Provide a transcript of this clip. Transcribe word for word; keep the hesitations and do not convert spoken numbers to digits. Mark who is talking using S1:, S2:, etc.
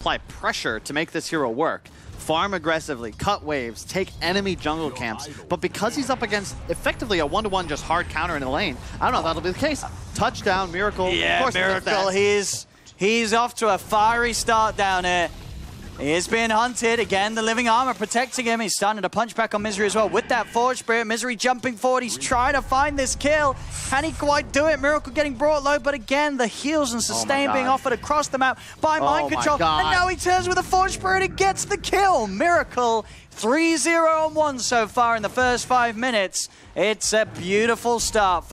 S1: apply pressure to make this hero work. Farm aggressively, cut waves, take enemy jungle camps. But because he's up against effectively a one-to-one just hard counter in the lane, I don't know if that'll be the case. Touchdown, Miracle.
S2: Yeah,
S1: of course
S2: Miracle. He's, he's off to a fiery start down here. He is being hunted. Again, the Living Armor protecting him. He's starting to punch back on Misery as well with that Forge Spirit. Misery jumping forward. He's trying to find this kill. Can he quite do it? Miracle getting brought low, but again, the heals and sustain
S1: oh
S2: being offered across the map by
S1: oh
S2: Mind Control. And now he turns with a Forge Spirit and gets the kill. Miracle three zero on one so far in the first five minutes. It's a beautiful start.